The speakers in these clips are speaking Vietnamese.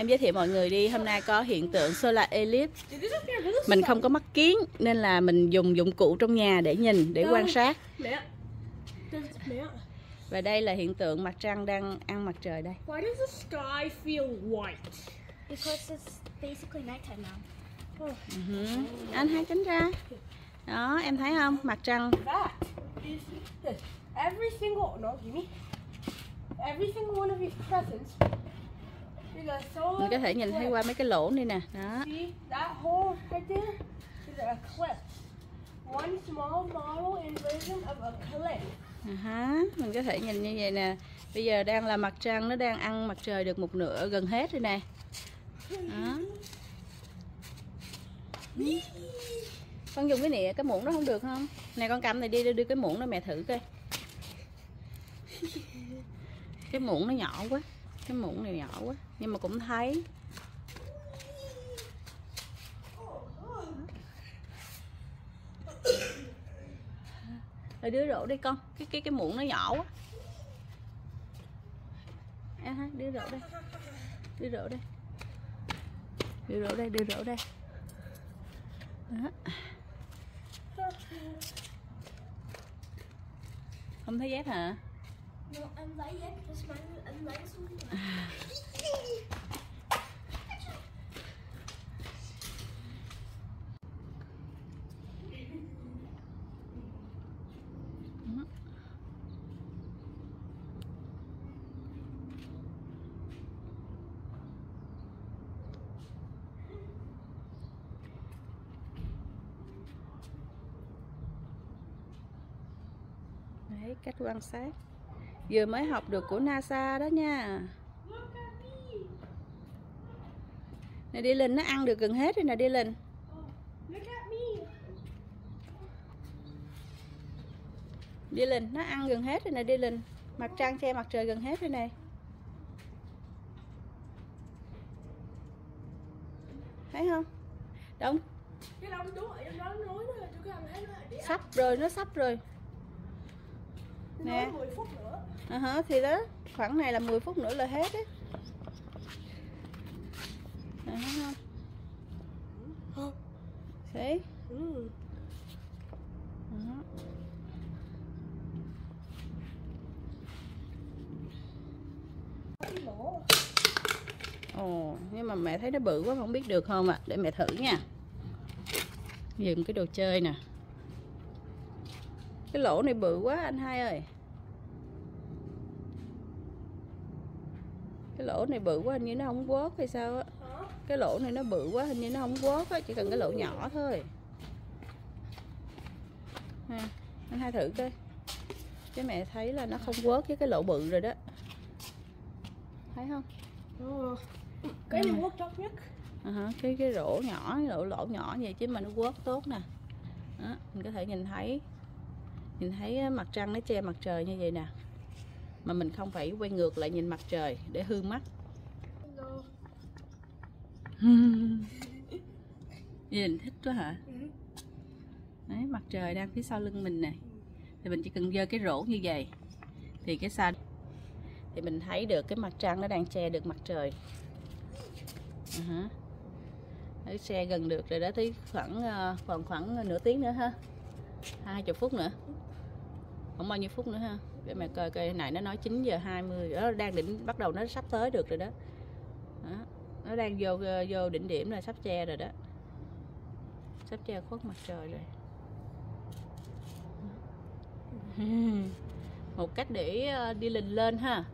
Em giới thiệu mọi người đi, hôm nay có hiện tượng solar eclipse. Mình không có mắt kiếng nên là mình dùng dụng cụ trong nhà để nhìn, để quan sát. Và đây là hiện tượng mặt trăng đang ăn mặt trời đây. Why does the sky feel white? Because it's basically nighttime now. Anh hai cánh ra. Đó, em thấy không? Mặt trăng. That is this. Every single every single one of these presents is a solar. Mình có thể nhìn thấy qua mấy cái lỗ này nè. Đó. See that hole right there is an eclipse. One small model inversion of eclipse. Mình có thể nhìn như vậy nè. Bây giờ đang là mặt trăng, nó đang ăn mặt trời được một nửa, gần hết rồi nè. Đó. Con dùng cái nịa, cái muỗng đó không được không? Này con cầm này đi đưa cái muỗng đó mẹ thử coi. Cái muỗng nó nhỏ quá. Cái muỗng này nhỏ quá. Nhưng mà cũng thấy. Rồi đưa rổ đi con. Cái muỗng nó nhỏ quá. Đưa rổ đây. Đưa rổ đây. Đưa rổ đây, đưa rổ đây. Đó. Không thấy dép hả? No, em lấy dép, em lấy xuống. Đấy, cách quan sát vừa mới học được của NASA đó nha. Này đi Linh, nó ăn được gần hết rồi nè đi Linh. Đi Linh, nó ăn gần hết rồi nè đi Linh. Mặt trăng che mặt trời gần hết rồi nè. Thấy không? Đúng. Sắp rồi, nó sắp rồi. Nè. 10 phút nữa. Thì đó, khoảng này là 10 phút nữa là hết đấy. Thấy không? Thấy? Ồ, nhưng mà mẹ thấy nó bự quá không biết được không ạ. Để mẹ thử nha. Dừng cái đồ chơi nè. Cái lỗ này bự quá anh hai ơi. Cái lỗ này bự quá hình như nó không quớt hay sao á. Cái lỗ này nó bự quá hình như nó không quớt á, chỉ cần cái lỗ nhỏ thôi. Anh hai thử coi. Cái mẹ thấy là nó không quớt với cái lỗ bự rồi đó. Thấy không? Cái này quớt tốt nhất. Cái rổ nhỏ, lỗ nhỏ vậy chứ mà nó quớt tốt nè. Đó, mình có thể nhìn thấy mặt trăng nó che mặt trời như vậy nè, mà mình không phải quay ngược lại nhìn mặt trời để hư mắt. Nhìn thích quá hả? Đấy, mặt trời đang phía sau lưng mình nè, thì mình chỉ cần giơ cái rổ như vậy thì cái xa thì mình thấy được cái mặt trăng nó đang che được mặt trời. Đấy, xe gần được rồi đó, tới khoảng nửa tiếng nữa ha, 20 phút nữa, không bao nhiêu phút nữa ha. Để mẹ coi coi này, nó nói 9 giờ 20 đó, đang định bắt đầu, nó sắp tới được rồi đó. Đó, nó đang vô đỉnh điểm rồi, sắp che rồi đó, sắp che khuất mặt trời rồi. Một cách để đi lình lên ha.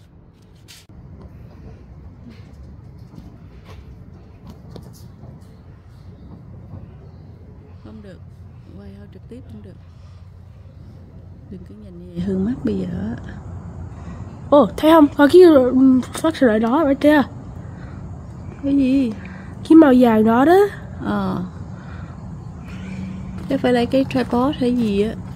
Không được, quay trực tiếp không được. Đừng cứ nhìn như vậy hư mắt bây giờ. Ồ, thấy không? Có cái flashlight đó right there. Cái gì? Cái màu vàng đó đó. Chắc phải lấy cái tripod hay gì á.